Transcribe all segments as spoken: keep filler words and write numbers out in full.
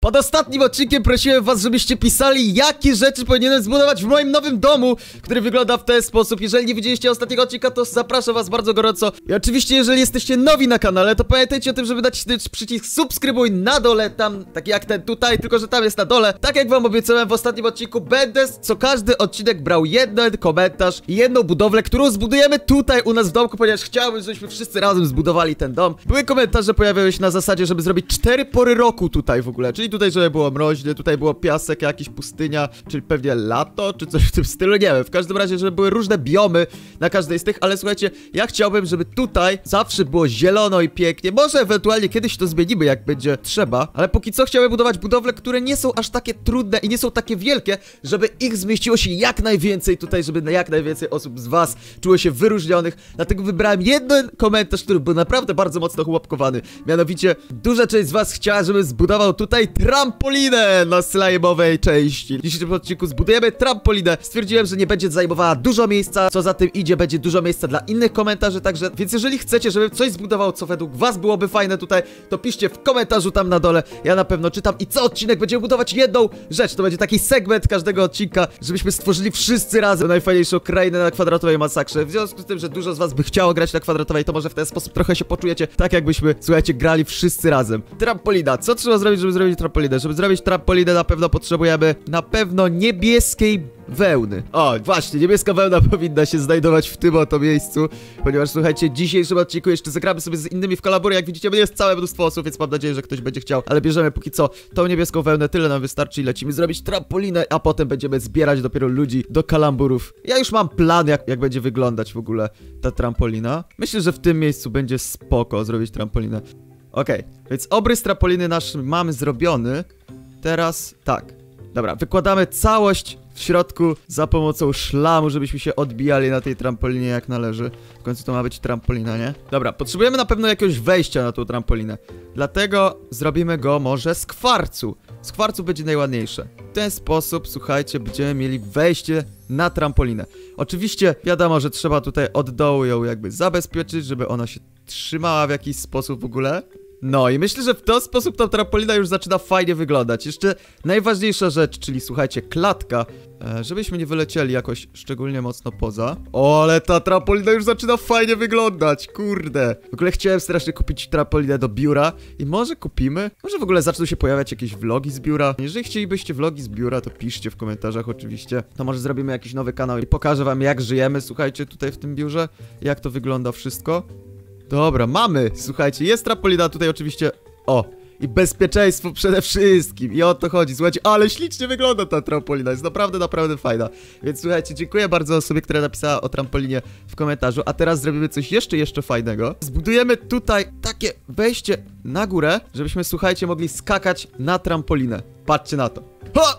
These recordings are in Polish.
Pod ostatnim odcinkiem prosiłem was, żebyście pisali, jakie rzeczy powinienem zbudować w moim nowym domu, który wygląda w ten sposób. Jeżeli nie widzieliście ostatniego odcinka, to zapraszam was bardzo gorąco. I oczywiście, jeżeli jesteście nowi na kanale, to pamiętajcie o tym, żeby dać przycisk subskrybuj na dole, tam, taki jak ten tutaj, tylko że tam jest na dole. Tak jak wam obiecałem w ostatnim odcinku, będę co każdy odcinek brał jeden komentarz i jedną budowlę, którą zbudujemy tutaj u nas w domku, ponieważ chciałbym, żebyśmy wszyscy razem zbudowali ten dom. Były komentarze, pojawiały się na zasadzie, żeby zrobić cztery pory roku tutaj w ogóle, czyli tutaj, żeby było mroźnie, tutaj było piasek, jakiś pustynia, czyli pewnie lato, czy coś w tym stylu, nie wiem. W każdym razie, żeby były różne biomy na każdej z tych, ale słuchajcie, ja chciałbym, żeby tutaj zawsze było zielono i pięknie. Może ewentualnie kiedyś to zmienimy, jak będzie trzeba, ale póki co chciałbym budować budowle, które nie są aż takie trudne i nie są takie wielkie, żeby ich zmieściło się jak najwięcej tutaj, żeby jak najwięcej osób z was czuło się wyróżnionych. Dlatego wybrałem jeden komentarz, który był naprawdę bardzo mocno chłopkowany. Mianowicie, duża część z was chciała, żebym zbudował tutaj trampolinę na slime'owej części. W dzisiejszym odcinku zbudujemy trampolinę. Stwierdziłem, że nie będzie zajmowała dużo miejsca, co za tym idzie, będzie dużo miejsca dla innych komentarzy także. Więc jeżeli chcecie, żebym coś zbudował, co według was byłoby fajne tutaj, to piszcie w komentarzu tam na dole. Ja na pewno czytam i co odcinek będziemy budować jedną rzecz. To będzie taki segment każdego odcinka, żebyśmy stworzyli wszyscy razem najfajniejszą krainę na kwadratowej masakrze. W związku z tym, że dużo z was by chciało grać na kwadratowej, to może w ten sposób trochę się poczujecie tak, jakbyśmy, słuchajcie, grali wszyscy razem. Trampolina. Co trzeba zrobić, żeby zrobić trampolinę? Żeby zrobić trampolinę, na pewno potrzebujemy na pewno niebieskiej wełny. O, właśnie, niebieska wełna powinna się znajdować w tym oto miejscu, ponieważ słuchajcie, w dzisiejszym odcinku jeszcze zagramy sobie z innymi w kolabory. Jak widzicie, jest całe mnóstwo osób, więc mam nadzieję, że ktoś będzie chciał, ale bierzemy póki co tą niebieską wełnę, tyle nam wystarczy i lecimy zrobić trampolinę, a potem będziemy zbierać dopiero ludzi do kalamburów. Ja już mam plan, jak, jak będzie wyglądać w ogóle ta trampolina. Myślę, że w tym miejscu będzie spoko zrobić trampolinę. Okej, okay, więc obrys trampoliny nasz mamy zrobiony. Teraz tak. Dobra, wykładamy całość w środku za pomocą szlamu, żebyśmy się odbijali na tej trampolinie jak należy. W końcu to ma być trampolina, nie? Dobra, potrzebujemy na pewno jakiegoś wejścia na tą trampolinę. Dlatego zrobimy go może z kwarcu. Z kwarcu będzie najładniejsze. W ten sposób, słuchajcie, będziemy mieli wejście na trampolinę. Oczywiście wiadomo, że trzeba tutaj od dołu ją jakby zabezpieczyć, żeby ona się trzymała w jakiś sposób w ogóle. No i myślę, że w ten sposób ta trampolina już zaczyna fajnie wyglądać. Jeszcze najważniejsza rzecz, czyli słuchajcie, klatka, e, żebyśmy nie wylecieli jakoś szczególnie mocno poza. O, ale ta trampolina już zaczyna fajnie wyglądać, kurde. W ogóle chciałem strasznie kupić trampolinę do biura i może kupimy? Może w ogóle zaczną się pojawiać jakieś vlogi z biura? Jeżeli chcielibyście vlogi z biura, to piszcie w komentarzach oczywiście. To może zrobimy jakiś nowy kanał i pokażę wam, jak żyjemy, słuchajcie, tutaj w tym biurze, jak to wygląda wszystko. Dobra, mamy, słuchajcie, jest trampolina tutaj oczywiście, o, i bezpieczeństwo przede wszystkim, i o to chodzi, słuchajcie, ale ślicznie wygląda ta trampolina, jest naprawdę, naprawdę fajna, więc słuchajcie, dziękuję bardzo osobie, która napisała o trampolinie w komentarzu, a teraz zrobimy coś jeszcze, jeszcze fajnego. Zbudujemy tutaj takie wejście na górę, żebyśmy, słuchajcie, mogli skakać na trampolinę, patrzcie na to, ha!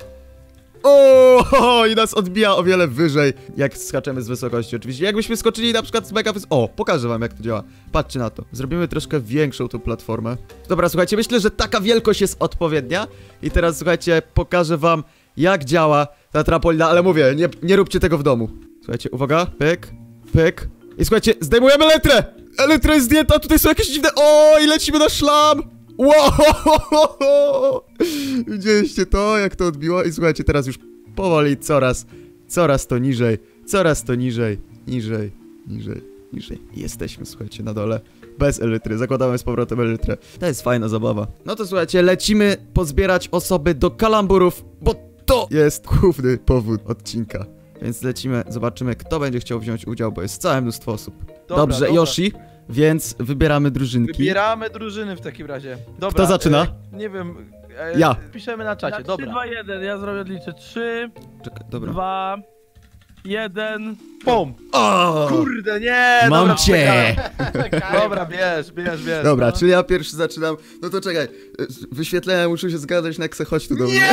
O, i nas odbija o wiele wyżej, jak skaczemy z wysokości oczywiście. Jakbyśmy skoczyli na przykład z mega wys... O, pokażę wam, jak to działa. Patrzcie na to. Zrobimy troszkę większą tą platformę. Dobra, słuchajcie, myślę, że taka wielkość jest odpowiednia. I teraz, słuchajcie, pokażę wam, jak działa ta trampolina, ale mówię, nie, nie róbcie tego w domu. Słuchajcie, uwaga, pyk, pyk. I słuchajcie, zdejmujemy elytrę! Elytra jest zdjęta, tutaj są jakieś dziwne... O, i lecimy na szlam! Wow! Widzieliście to, jak to odbiło? I słuchajcie, teraz już powoli coraz, coraz to niżej, coraz to niżej, niżej, niżej, niżej. I jesteśmy, słuchajcie, na dole, bez elytry, zakładamy z powrotem elytrę. To jest fajna zabawa. No to słuchajcie, lecimy pozbierać osoby do kalamburów, bo to jest główny powód odcinka. Więc lecimy, zobaczymy, kto będzie chciał wziąć udział, bo jest całe mnóstwo osób. Dobra, Dobrze, dobra. Yoshi. Więc wybieramy drużynki. Wybieramy drużyny w takim razie. Dobra, kto zaczyna? E, nie wiem. E, ja. Piszemy na czacie, na dobra. trzy, dwa, jeden, ja zrobię odliczę. trzy, Czekaj, dobra. dwa, jeden. Pum! O! Kurde, nie! Mam dobra, cię! Dobra, bierz, bierz, bierz. Dobra, no. czyli ja pierwszy zaczynam. No to czekaj, wyświetlenia muszą się zgadzać, Nexe, chodź tu do mnie. Nie!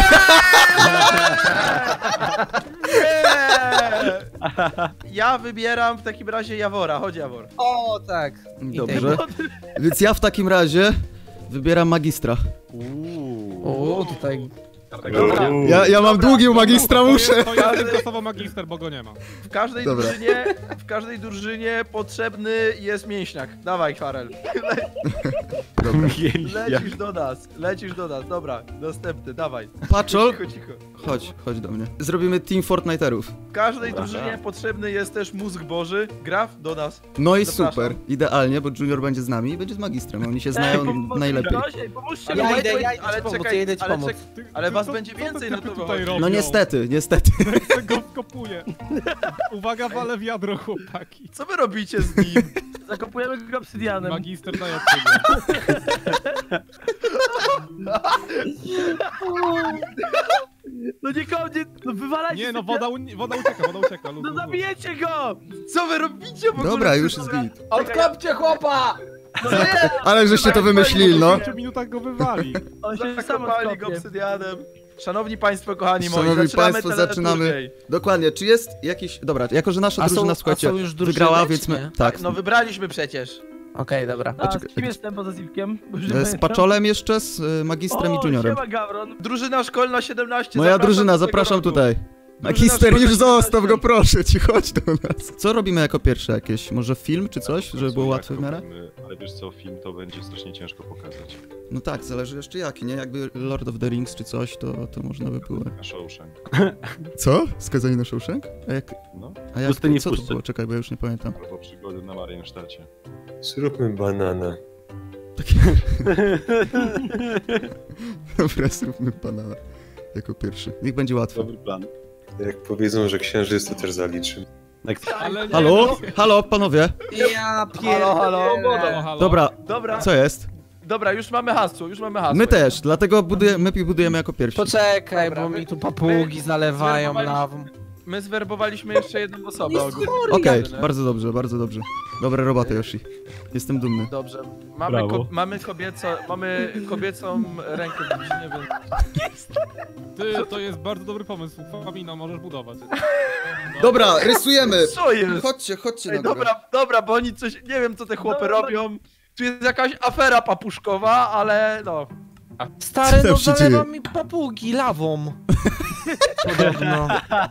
Ja wybieram w takim razie Jawora, chodź Jawor. O, tak. Dobrze. Więc ja w takim razie wybieram magistra. Uuu. O, tutaj. Dobra. Ja, ja mam długi u magistra, muszę. To jest tymczasowo magister, bo go nie ma. W każdej Dobra. drużynie, w każdej drużynie potrzebny jest mięśniak. Dawaj, Karel. Dobra. Lecisz do nas, lecisz do nas, dobra, następny, dawaj. Paczol, Cicho, cicho. chodź, chodź do mnie. Zrobimy team Fortnite'erów. W każdej drużynie potrzebny jest też mózg Boży. Graf do nas. No i Zapraszam. super, idealnie, bo Junior będzie z nami i będzie z magistrem, oni się Ej, znają pomóżcie najlepiej. mi, ej, pomóżcie mi. Ja wait, idę, wait, ja idę ale ci pomóc, czekaj, ja idę ci ale pomóc. czek- Ale was będzie więcej, no to tutaj wychodzi. robią? No niestety, niestety. Chcę go wkopuję. Uwaga, wale wiadro, chłopaki. Co wy robicie z nim? Zakopujemy go obsydianem. Magister daje odcienie. No nie koniec, no wywalajcie Nie no, sobie- woda, u- woda ucieka, woda ucieka. luz, No luz, luz. zabijecie go! Co wy robicie w ogóle? Dobra, już jest git. Odkopcie chłopa! Ale żeście to wymyślili, no. W pięciu minutach go wywali. On się sam Zakopali go odkopie. obsydianem. Szanowni państwo, kochani moi, Szanowni zaczynamy państwo, teleturniej. zaczynamy. Dokładnie, czy jest jakiś... Dobra, jako że nasza A są- drużyna, a słuchajcie, są już drużyny, wygrała, czy więc my... nie? Tak, No wybraliśmy przecież. Okej, dobra. A, czekaj, z kim jestem poza Zipkiem? e, z Paczolem jeszcze, z e, magistrem i Juniorem. Siema, Gawron. Drużyna szkolna siedemnaście. Moja zapraszam drużyna, do tego zapraszam roku. tutaj. Drużyna Magister, szkolna już zostaw siedemnaście. go, proszę ci, chodź do nas. Co robimy jako pierwsze jakieś? Może film czy coś, żeby było Jak łatwe w miarę? robimy, Ale wiesz co, film to będzie strasznie ciężko pokazać. No tak, zależy jeszcze jaki, nie? Jakby Lord of the Rings czy coś, to, to można by było. Na Shawshank. Co? Skazanie na Shawshank? A jak... No, A jak... Pustyni w Co to puszczy. było? Czekaj, bo ja już nie pamiętam. albo przygody na Mariensztacie. Zróbmy banana. Dobra, zróbmy banana jako pierwszy. Niech będzie łatwe. Dobry plan. Jak powiedzą, że księżyc, to też zaliczy. Ale nie, Halo? Halo, panowie? Ja Halo, halo. Halo, halo. Dobra, Dobra, co jest? dobra, już mamy hasło, już mamy hasło. My też, dlatego buduje, my budujemy jako pierwsi. Poczekaj, Dobra, bo my- mi tu papugi my zalewają zwerbowaliśmy- lawą. My zwerbowaliśmy jeszcze jedną osobę ogólnie. Okej, Dobrze. bardzo dobrze, bardzo dobrze. Dobra robota, Yoshi. Jestem dumny. Dobrze. Mamy, Brawo. ko mamy, kobieco, mamy kobiecą rękę w drużynie, więc... Ty, to jest bardzo dobry pomysł. Famino, możesz budować. Dobra, rysujemy! Co jest? Chodźcie, chodźcie Ej, na górę. dobra, dobra, bo oni coś... Nie wiem, co te chłopy Dobra. robią. Tu jest jakaś afera papuszkowa, ale no... Stary, Co no się zalewa dzieje? mi papugi lawą. Podobno.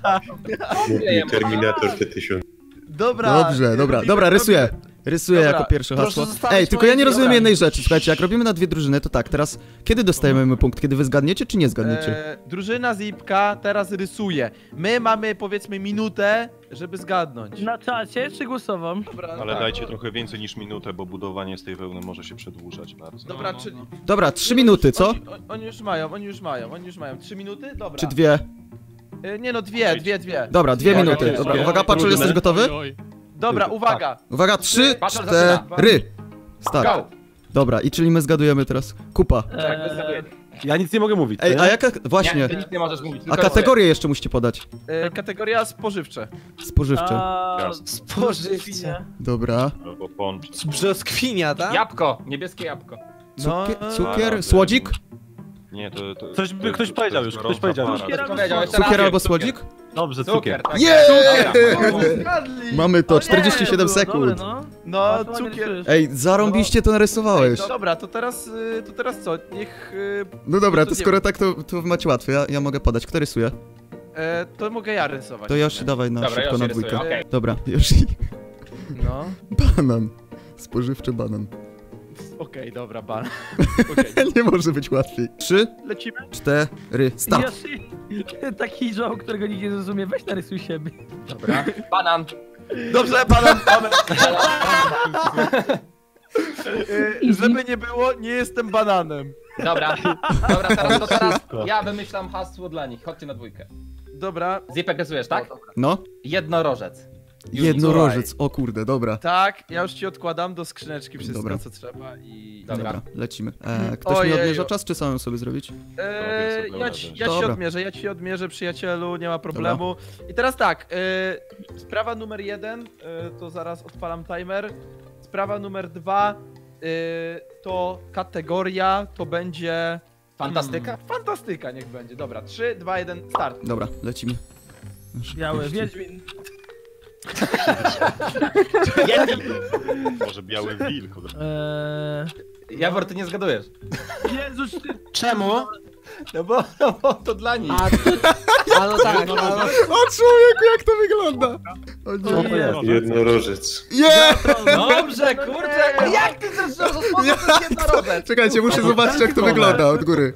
Mówi Terminator T tysiąc. Dobra. Dobrze, dobra, robimy- dobra, rysuję. Rysuję Dobra, jako pierwsze proszę hasło. zostawić Ej, tylko ja moje nie rozumiem zdjęcia. jednej rzeczy. Słuchajcie, jak robimy na dwie drużyny, to tak, teraz kiedy dostajemy punkt? Kiedy wy zgadniecie, czy nie zgadniecie? E, drużyna Zipka teraz rysuje. My mamy powiedzmy minutę, żeby zgadnąć. Na czacie czy głosowo? Dobra, Ale tak. dajcie trochę więcej niż minutę, bo budowanie z tej wełny może się przedłużać bardzo. Dobra, No, no, czyli... Dobra, trzy minuty, co? Oni, oni, oni już mają, oni już mają, oni już mają. Trzy minuty? Dobra. Czy dwie? E, nie no, dwie, dwie, dwie. Dobra, dwie Uwaga, minuty. jest, Dobra, jest. uwaga, Paczol, jesteś gotowy? Oj, oj. Dobra, uwaga. Uwaga, trzy, Paczol zaczyna. cztery. Start. Go. Dobra, i czyli my zgadujemy teraz. Kupa. Eee, Ja nic nie mogę mówić. Ej, nie? a jaka... Właśnie. Ty nic nie możesz mówić. A tylko kategorię jeszcze musicie podać. E, kategoria spożywcze. Spożywcze. a... Jasne. Spożywcze. Dobra. Albo poncz. Z brzoskwinia, tak? Jabłko, niebieskie jabłko. No, Cukier, no. cukier słodzik? Nie, to... to Ktoś- to jest- ktoś to powiedział jest już, gorąca ktoś powiedział już. para. Cukier albo Powiedział, jeszcze Cukier raz. albo słodzik? Dobrze, Cukier, cukier. tak. Jeee! Zgadli. Mamy to, O nie, czterdzieści siedem Dobre, sekund. no. No, A, to ładnie cukier. rysujesz. Ej, zarąbiście to narysowałeś. No, dobra, to teraz, y, to teraz co? Niech... y, No dobra, to to nie skoro wiem. tak, to, to macie łatwo. Ja, ja mogę podać. Kto rysuje? E, to mogę ja rysować. To Yoshi, dawaj na Dobra, szybko Yoshi na rysuje, dwójkę. okej. Dobra, Yoshi. No. Banan. Spożywczy banan. Okej, dobra, ban. Okej. Nie może być łatwiej. Trzy, Lecimy? cztery, start. Yoshi, taki joke, którego nikt nie zrozumie, weź narysuj siebie. Dobra. Banan. Dobrze, banan, mamy. Y, żeby nie było, nie jestem bananem. Dobra. Dobra, teraz to teraz ja wymyślam hasło dla nich. Chodźcie na dwójkę. Dobra, Zipek rysujesz, tak? No, Jednorożec. Już jednorożec. O kurde, dobra. tak, ja już ci odkładam do skrzyneczki wszystko, Dobra. co trzeba i... Dobra. Dobra, lecimy. E, ktoś mi Ojej, odmierza o- czas, czy samym sobie zrobić? Eee, ja ci, ja ci Dobra. odmierzę, ja ci odmierzę, przyjacielu, nie ma problemu. I teraz tak, e, sprawa numer jeden, e, to zaraz odpalam timer. Sprawa numer dwa, e, to kategoria, to będzie... Fantastyka? Hmm, fantastyka niech będzie, dobra, trzy, dwa, jeden, start. Dobra, lecimy. Biały, Wiedźmin. Może biały wilk. od razu. Eee... Jawor, ty nie zgadujesz. Jezus, ty... Czemu? No bo, no bo to dla nich. A, a no tak, no, O człowieku, jak to wygląda! O Co nie. to jest? Jednorożec. Nie! Dobrze, kurczę. A jak ty zresztą rozpoznał to jest jednorożec? Czekajcie, muszę zobaczyć jak to wygląda od góry.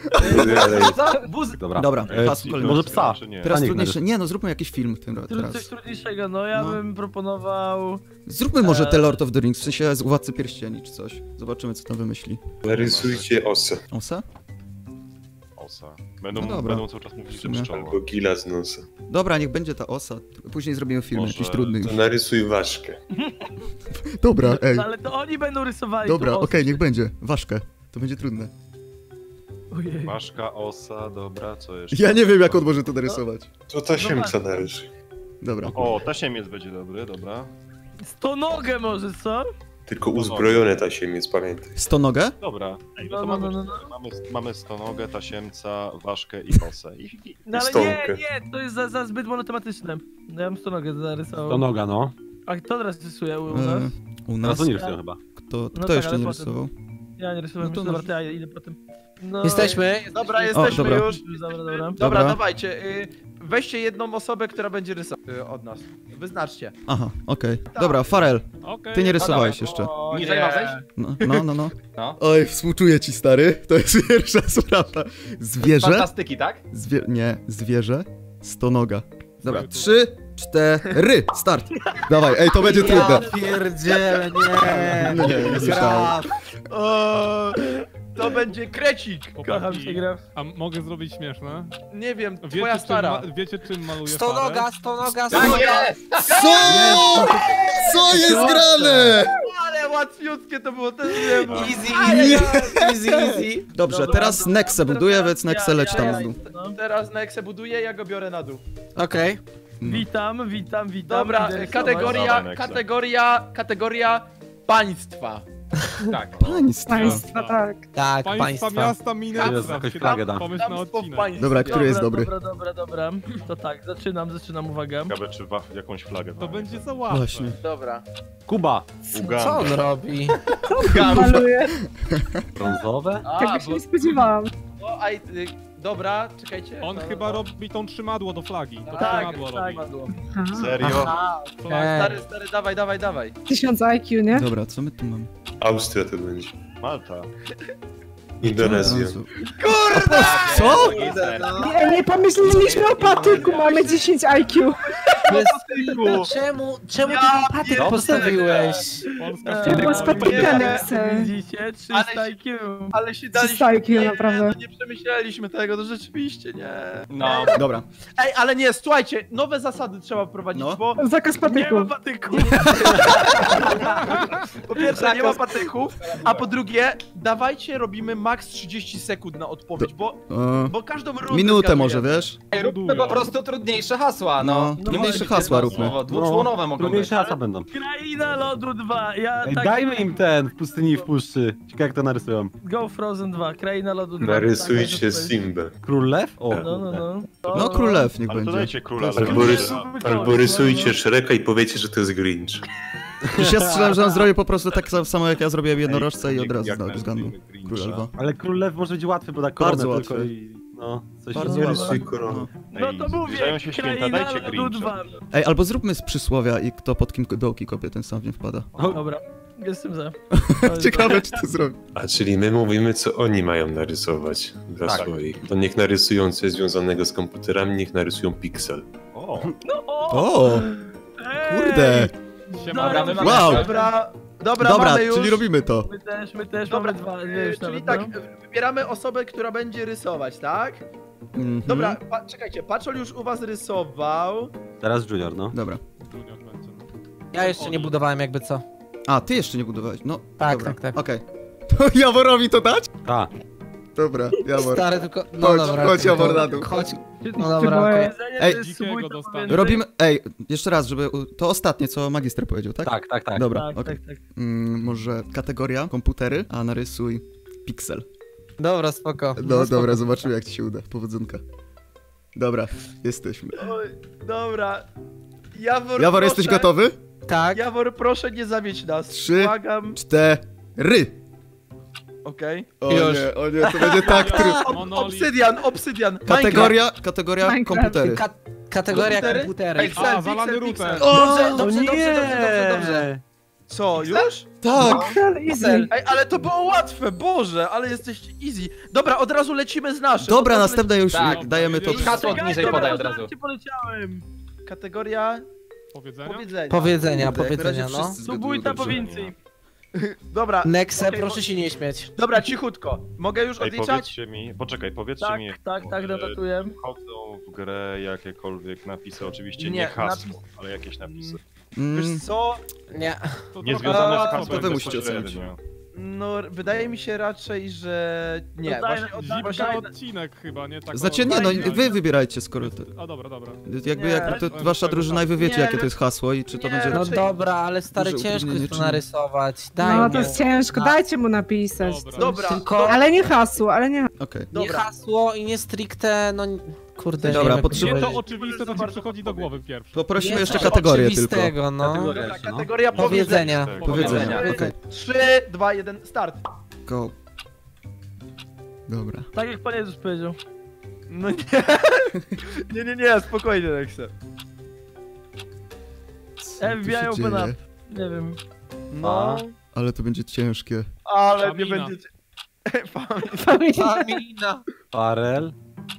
Ale Co? Buz... Dobra. Dobra, E, pas kolejny. może psa. Czy nie? Teraz A niech trudniejsze. Nie no, zróbmy jakiś film tym ra- Tru- Coś teraz. trudniejszego, no ja No. bym proponował... Zróbmy może Eee. The Lord of the Rings, w sensie z Władcy Pierścieni czy coś. Zobaczymy co tam wymyśli. narysujcie osę. Osa? Osa. Będą, No dobra. będą cały czas mówić, że sumie. pszczoła. Albo gila z nosa. Dobra, niech będzie ta osa. Później zrobimy film Może- jakiś trudny. To narysuj ważkę. Dobra, ej. No, ale to oni będą rysowali. Dobra, to okej, niech będzie. Ważkę. To będzie trudne. Ojej. Ważka, osa, dobra, co jeszcze? Ja nie wiem jak on może to narysować. To tasiemca narysuj. Dobra. O, tasiemiec będzie dobry, dobra. Stonogę może, co? Tylko uzbrojone tasiemiec, pamiętaj. Stonogę? Dobra. Ej, no No, to no, mamy, no, no, mamy, mamy stonogę, tasiemca, ważkę i osę. I, i, No ale Stonkę. nie, nie, to jest za, za zbyt monotematyczne. No ja bym stonogę narysował. To noga, no. A kto teraz rysuje u E, nas? u Teraz nas? to nie rysują chyba. Kto, No kto tak, jeszcze ale nie potem. rysował? Ja nie rysowałem, No to no dobra, no- to ja idę potem. No, Jesteśmy. Dobra, jesteśmy dobra. już. Dobra, dobra. Dobra, Dobra. dawajcie. Y, weźcie jedną osobę, która będzie rysować y, od nas. Wyznaczcie. Aha, okej. Dobra, Farel, Okej. ty nie No rysowałeś dawaj. jeszcze. O, Niżej mam zejść? No, no, no, no. No. Oj, współczuję ci, stary. To jest pierwsza sprawa. Zwierzę? Fantastyki, tak? Zwie... Nie, zwierzę. Stonoga. Dobra, trzy, cztery, start. Dawaj, ej, to będzie trudne. pierdzielę, nie. No nie, nie słyszałem. O, to będzie krecik. Kocham cię, Graf. A mogę zrobić śmieszne? Nie wiem, Wiecie, twoja czym, stara. ma, wiecie czym maluję Stonoga, farę? stonoga, Tak stonoga. jest! Co? Co jest grane? Ale łatwiutkie to było, też nie było. Easy, easy, easy. Dobrze, Dobra, teraz dobra, Nexe dobra, buduje, teraz więc ja, Nexe leć ja, tam ja. na dół. No. Teraz Nexe buduje, ja go biorę na dół. Okej. No. Witam, witam, witam. Dobra, Idę y, rysować. kategoria, Dawaj, Nexe. kategoria, kategoria państwa. Tak. Państwo. Państwa, tak. Tak, Państwa, państwa. miasta, miasta. Jest jakaś flaga, da. Pomysł na Państwo w odcinek. państwie. Dobra, który jest dobry? Dobra, dobra, dobra. To tak, zaczynam, zaczynam, uwaga. Ciekawe, czy wa- jakąś flagę To mamy. będzie za łatwe. Właśnie. Dobra. Kuba. Co Uganda. on robi? Maluję. Brązowe? A, Tego się bo, nie spodziewałam. bo, aj, y, dobra, czekajcie. On no, chyba no. robi tą trzymadło do flagi. To Tak, trzymadło tak. robi. Serio? A, Eee. stary, stary, dawaj, dawaj, dawaj. Tysiąc I Q, nie? Dobra, co my tu mamy? Austria to będzie. Malta. Indonezja. Jezu. Kurde! Co? Nie, nie pomyśleliśmy o patyku, mamy dziesięć I Q. Czemu, czemu ty Ja ten patyk pierdolę. postawiłeś? Polska Eee, To było z patyka, nie. Nexe. Widzicie? trzysta I Q. Ale się trzysta daliśmy. I Q, nie, naprawdę. no nie przemyśleliśmy tego, to rzeczywiście nie. No. Dobra. Ej, ale nie, słuchajcie, nowe zasady trzeba wprowadzić, No. bo Zakaz Nie ma patyku. patyku. po pierwsze nie ma patyków, a po drugie dawajcie robimy maks trzydzieści sekund na odpowiedź, bo, E, bo każdą rundę minutę zgadujemy. może, wiesz? Ej, róbmy po prostu trudniejsze hasła, no. No, Nie trudniejsze może być hasła jedno róbmy. słowo, Dwuczłonowe mogą być. Trudniejsze hasła będą. Kraina lodu dwa. Ja Ej, tak... dajmy im ten w pustyni i w puszczy. Ciekawe jak to narysują. Go Frozen dwa. Kraina lodu dwa. Narysujcie Tak, tak, Simbę. Król lew? O. No, no, no. No, królew niech Ale to będzie. dajcie króla. Albo, rys Tak. albo rysujcie Shreka i powiecie, że to jest Grinch. Już ja strzelam, że on zrobi po prostu tak samo jak ja zrobiłem jednorożce i Jak- od razu jak zna- zgadnął. narysujemy Grincha. Króla lwa. Ale król lew może być łatwy, bo da koronę Bardzo tylko łatwy. i... No, coś Bardzo Nie się łatwy. rysuj korony. No Ej, to mówię, zbliżają się święta, kraina dajcie lodu Grincha. dwa. Ej, albo zróbmy z przysłowia i kto pod kim dołki kopie, ten sam nie wpada. Dobra, jestem za. Ciekawe, czy to zrobi. A czyli my mówimy, co oni mają narysować dla Tak. swoich. To niech narysują coś związanego z komputerami, niech narysują piksel. O, No, o! O, Ej! kurde. Siema. Dobra, wy mamy Wow. Dobra, dobra, Dobra, mamy już. czyli robimy to. My też, my też Dobra, mamy dwa, y, nie już czyli nawet, tak, no. wybieramy osobę, która będzie rysować, tak? Mhm. Dobra, pa czekajcie, Paczol już u was rysował. Teraz Junior, no. Dobra. Junior będzie, no. Ja jeszcze nie budowałem jakby co. A, ty jeszcze nie budowałeś. No, Tak, dobra. tak, tak. Okej. To Jaworowi to dać? Tak. Dobra, Jawor. Stary tylko... No Chodź, dobra, chodź, to- Jawor, na dół. Chodź. Ty No dobra, boję. okej. Jedzenie Ej. to jest Dzikiego subójstwo dostanę. więcej. Robimy... Ej, jeszcze raz, żeby... u- To ostatnie, co magister powiedział, tak? Tak, tak, tak. Dobra, Tak, okej. tak, tak. Mm, może kategoria komputery, a narysuj piksel. Dobra, spoko. No spoko. dobra, zobaczymy jak ci się uda. Powodzonka. Dobra, jesteśmy. Oj, dobra. Jawor, Jawor, proszę, jesteś gotowy? Tak. Jawor, proszę nie zawiedź nas. Trzy. Błagam. Cztery. Okej. O Już. nie, o nie, to będzie tak trudno. Ob- Obsydian, obsydian. Kategoria, kategoria Minecraft. komputery. Ka kategoria Komputery? komputery. Pixel, A, pixel, zalany pixel. router. Dobrze, O, dobrze, nie. dobrze, dobrze, dobrze, dobrze. Co, już? Tak. Easy. Ej, ale to było łatwe, Boże, ale jesteście easy. Dobra, od razu lecimy z naszym. Dobra, od razu następne już Tak. dajemy to. I hasło niżej podaj od razu. Cię poleciałem. leci- Kategoria Powiedzenia? powiedzenia. Powiedzenia, Jak na razie powiedzenia, no. wszyscy zgadują Subójta dobrze. prowincji. Dobra, Nexe, Okej, proszę bo- się nie śmiać. dobra, cichutko. Mogę już Ej, odliczać? powiedzcie mi, poczekaj, powiedzcie Tak, mi, tak, tak, że dodatuję. wchodzą w grę jakiekolwiek napisy, oczywiście nie, Nie, hasło, napis- ale jakieś napisy. Mm, Wiesz co? Nie. To Nie trochę- związane A, z to hasłem wy musicie bezpośrednio. No, wydaje mi się raczej, że nie. Oddaję- Właśnie, oddaję- właśnie, Zimka odcinek chyba, nie? Tak Znaczy nie, no oddaję. wy wybierajcie skoro to. A dobra, dobra. Jakby Nie, jak to to- wasza drużyna i wy wiecie Nie, jakie to jest hasło i czy to nie, będzie... No raczej- dobra, ale stary, Duże ciężko utrudnienie, jest to czy nie? narysować. Daj No mu. to jest ciężko, dajcie mu napisać. Dobra. coś. Dobra, Tylko Ale nie hasło, ale nie. Okej. nie dobra. hasło i nie stricte, no kurde. nie Dobra, wiem, jak potrzebuję- Nie to to powiedzieć. oczywiste, to ci przychodzi do głowy pierwszy. Poprosimy Nie jeszcze coś kategorię tylko. oczywistego, no. Kategoria. Dobra, jeszcze, no. kategoria powiedzenia. Powiedzenia. Powiedzenia, Powiedzenia. okej. trzy, dwa, jeden, start. Go. Dobra. Tak jak Pan Jezus powiedział. No nie. Nie, nie, nie, spokojnie, Nexe. Co F tu B I się open dzieje? up. Nie wiem. No, Ale to będzie ciężkie. ale nie Famina. będziecie... Famina. Farel.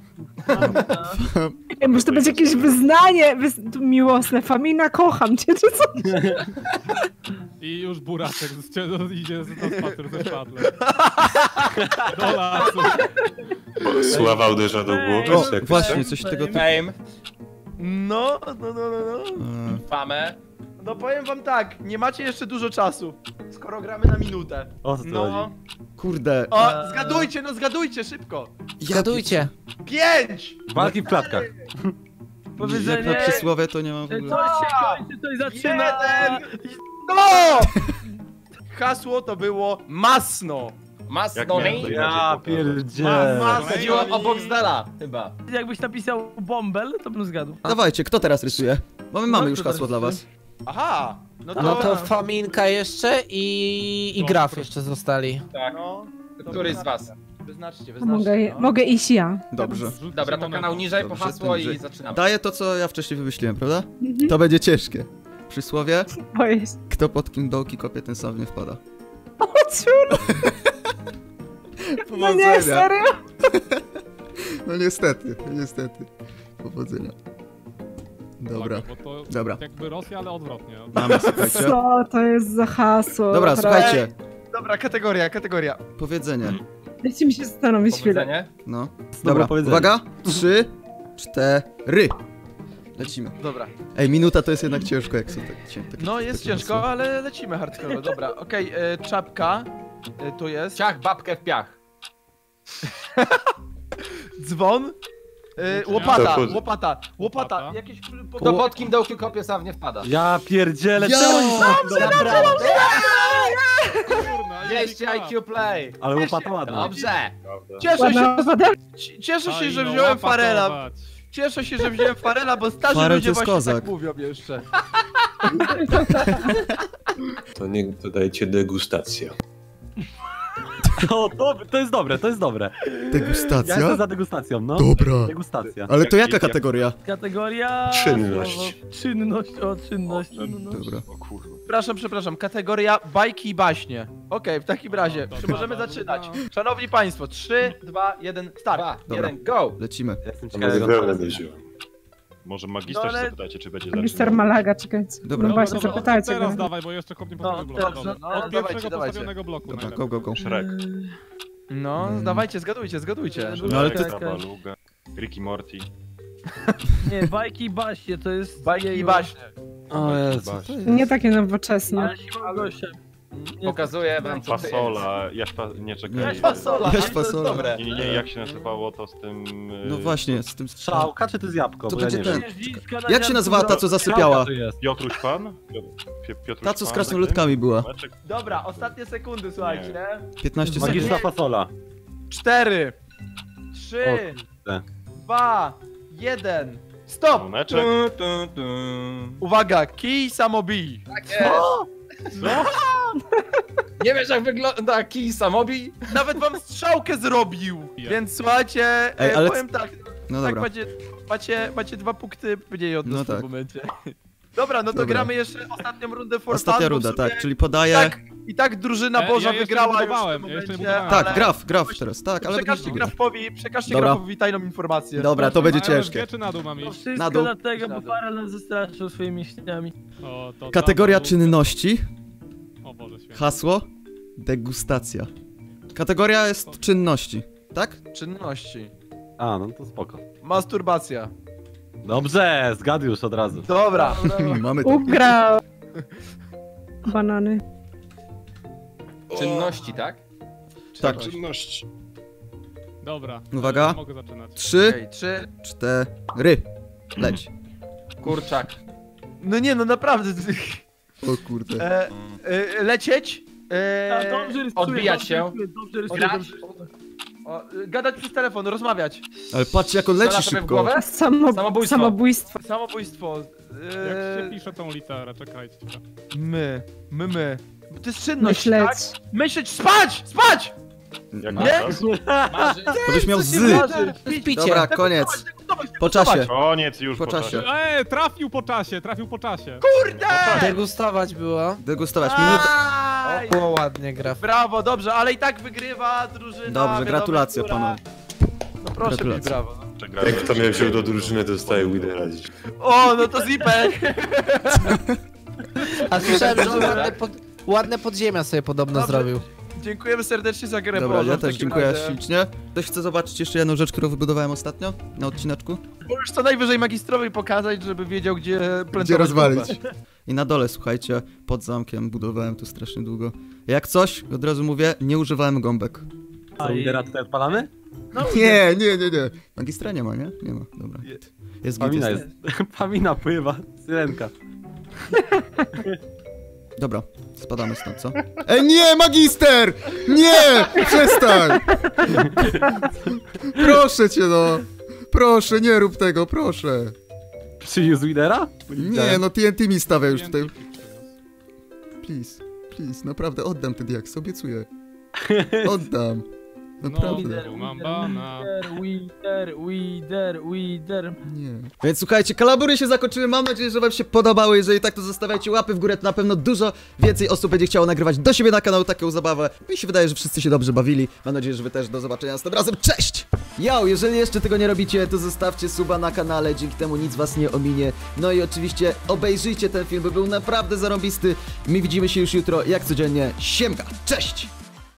Ej, może to będzie jakieś wyznanie wys miłosne. Famina, kocham cię, czy co? I już buraczek z, cie- idzie z na spacer ze szpatlem. Do lasu. Sława uderza do głowy. O, czy jakoś właśnie, tak? coś tego typu. Fame, No, no, no, no, no. E, famę. No powiem wam tak, nie macie jeszcze dużo czasu, skoro gramy na minutę. O co to No. chodzi? Kurde. O, zgadujcie, no zgadujcie, szybko. Zgadujcie. Pięć! Walki w klatkach. Jak na Powiedzenie. przysłowie to nie mam w Coś ogóle. się kończy, coś zaczyna. Jeden! No! Hasło to było masno. Jak Masnony. miałem to Ja inaczej pokazać. pierdzielę. Mas- obok Zdala, chyba. Jakbyś napisał Bombel, to bym zgadł. Dawajcie, kto teraz rysuje? Bo my mamy No, już kto hasło dla teraz was. Aha! No to... No to Faminka jeszcze i, i Graf jeszcze zostali. Tak. No, to Któryś z wyznaczcie. was? Wyznaczcie, A wyznaczcie. mogę, no. mogę iść ja. Dobrze. Rzućcie Dobra, to monetą. kanał niżej po Dobrze, hasło niżej. i zaczynamy. Daję to, co ja wcześniej wymyśliłem, prawda? Mhm. To będzie ciężkie. Przysłowie, Boję się. kto pod kim dołki kopie, ten sam nie wpada. O ciur, no nie, serio? No niestety, niestety. Powodzenia. Dobra, Tak, bo to dobra. jakby Rosja, ale odwrotnie. Mamy, słuchajcie. Co to jest za hasło? Dobra, Naprawdę. słuchajcie. Dobra, kategoria, kategoria. Powiedzenie. Dajcie mi się zastanowić chwilę. Powodzenie. No. Dobre Dobra, powiedzenie. uwaga. Trzy, cztery. Lecimy. Dobra. Ej, minuta to jest jednak ciężko, jak są tak cię- takie No jest takie ciężko, hasła. ale lecimy hardcore. Dobra, okej, e, czapka. E, tu jest. Ciach, babkę w piach. Dzwon. E, To łopata, pod- łopata, łopata. Łopata. Jakieś... Po... Kto pod kim dołki kopie, sam nie wpada. Ja pierdzielę, Ja! czemu oni są Naprawdę. Kurna, dwieście I Q play. Ale łopata ładna. Dobrze. Prawda. Cieszę się, Ładna woda? c- cieszę się, że Fajno, wziąłem Farela. łapatować. Cieszę się, że wziąłem Farela, bo starzy Farel to ludzie jest właśnie kozak. tak mówią jeszcze. To nie dodajcie degustacja. O, to, to jest dobre, to jest dobre. Ja jestem Degustacja? za degustacją, no. Dobra. Degustacja. Ale to Jak- jaka jak- kategoria? Kategoria... Czynność. słowo- Czynność, o, czynność. No, no, no. Dobra. O kurwa. Przepraszam, przepraszam, kategoria bajki i baśnie. Okej, w takim razie, No, czy dobra, możemy dobra. zaczynać? Szanowni Państwo, trzy, dwa, jeden, start. Dwa, Dobra. jeden, go. Lecimy. Ja jestem A ciekawy, może jak wełnę on to wziąłem. Może magistra No, się ale- zapytajcie, czy będzie Mister zaczynał. Malaga, czekajcie. Dobra. No właśnie, Dobra, dobra, zapytajcie teraz go. dawaj, bo jeszcze kopnie po No, no, blok. teraz, Dobra. no, Od dawajcie, pierwszego dawajcie. postawionego bloku Dobra, najlepiej. go, go, go. Shrek. No, Mm. dawajcie, zgadujcie, zgadujcie. Dobra. Shrek, tak, Tabaluga, Ricky Morty. Nie, bajki i baśnie, to jest... Bajki i jeju. baśnie. O Jezu. Nie takie nowoczesne. Ale siła gościa. Nie, Pokazuję wam co to jest. Fasola, jaś fa... nie czekaj. Jaś fasola, Jaś ale to jest fasola. dobre. Nie, nie, nie, jak się nazywało to z tym... y, No właśnie, z tym... Strzałka czy to jest jabłko? To Bo ja będzie nie ten- wiem. Jeździska na Jak się ziarnku nazywała ta, co grochu. zasypiała? Strzałka to jest. Piotruś Pan? Pi- Piotruś Ta, co z Pan, krasnoludkami była. taki? Meczek? Dobra, ostatnie sekundy, słuchajcie. piętnaście sekund. Magiczna fasola. Cztery, trzy, O kurde. dwa, jeden, stop! Meczek? Uwaga, kij samobij. Tak jest. Nie wiesz jak wygląda kij samobij? Nawet wam strzałkę zrobił! Ja. Więc słuchajcie, Ej, e, ale powiem tak, No tak dobra. macie, macie, macie dwa punkty mniej od nas No w tym tak. momencie. Dobra, no to Dobra. gramy jeszcze ostatnią rundę for Ostatnia fun, bo runda, w sumie tak, czyli podaję... Tak, i tak drużyna E, Boża ja jeszcze wygrała nie już w budowałem, tym ja jeszcze nie momencie, budowałem. Tak, ale graf, graf teraz, tak, ale Przekażcie będzie grafowi, przekażcie Dobra. grafowi tajną informację. Dobra, to będzie Na L S G ciężkie. czy na dół mam To iść? wszystko Na dół. dlatego, Na bo dół. Farel nas zastraszył swoimi śniami. O, to Kategoria tam, czynności, O Boże święty. hasło, degustacja. Kategoria jest czynności, tak? Czynności. A, no to spoko. Masturbacja. Dobrze, zgadł już od razu. Dobra. Mamy to. Ugrał. Banany. Czynności, tak? Tak. Czynności. Dobra. Uwaga. e, Mogę zaczynać. Trzy, Okej, trzy. cztery, leć. Kurczak. No nie, no naprawdę. O kurde. E, e, lecieć. A, E, dobrze rysuję, odbijać dobrze się. rysuję, Dobrze rysuję, Grać. dobrze. o, e, gadać przez telefon, rozmawiać. Ale patrzcie jak on Strzela leci sobie w szybko. głowę? Samo, Samobójstwo. samobójstwo. Samobójstwo. Jak się E, pisze tą literę, czekajcie. my, my, my. To jest czynność, Myśleć. tak? Myśleć, spać! Spać! Jak Nie? na Marzy. To byś miał Co z. się marzy? Picie. Dobra, koniec. Degustować, Po czasie. degustować. Koniec już Po po czasie. czasie. Eee, trafił po czasie, trafił po czasie. Kurde! Degustować było. Degustować. Minuta. Aj! Było ładnie graf. Brawo, dobrze, ale i tak wygrywa drużyna. Dobrze, wiadomo, gratulacje która. panowie. No proszę Gratulacje. być brawo. Przegrałem. Jak kto mnie wziął do drużyny, dostaje widera dziś. O, no to Zipek! A słyszałem, że ładne, pod, ładne podziemia sobie podobno Dobrze. zrobił. Dziękujemy serdecznie za grę. Dobra, Boże, ja w też takim dziękuję razie. ślicznie. Ktoś chce zobaczyć jeszcze jedną rzecz, którą wybudowałem ostatnio na odcineczku? Możesz co najwyżej magistrowi pokazać, żeby wiedział, gdzie plantować Gdzie rozwalić. bombę. I na dole, słuchajcie, pod zamkiem budowałem tu strasznie długo. Jak coś, od razu mówię, nie używałem gąbek. Co, lidera tutaj odpalamy? No, Nie, nie, nie, nie. Magistra nie ma, nie? Nie ma, dobra. Je- Jest git, Pamina jest. jest. Pamina pływa. Syrenka. Dobra, spadamy stąd, co? Ej, nie, magister! Nie! Przestań! Proszę cię, no. Proszę, nie rób tego, proszę. Przyniósł lidera? Nie, no T N T mi stawia już tutaj. T N T przyniósł. Please, please, naprawdę oddam ten diaks, obiecuję. Oddam. Naprawdę. No, mam bana. Wider, wider, wider. Nie. Więc słuchajcie, kalabury się zakończyły, mam nadzieję, że wam się podobały. Jeżeli tak, to zostawiajcie łapy w górę, to na pewno dużo więcej osób będzie chciało nagrywać do siebie na kanał taką zabawę. Mi się wydaje, że wszyscy się dobrze bawili. Mam nadzieję, że wy też. Do zobaczenia następnym razem. Cześć! Yo, jeżeli jeszcze tego nie robicie, to zostawcie suba na kanale, dzięki temu nic was nie ominie. No i oczywiście obejrzyjcie ten film, bo był naprawdę zarąbisty. My widzimy się już jutro, jak codziennie. Siemka, cześć!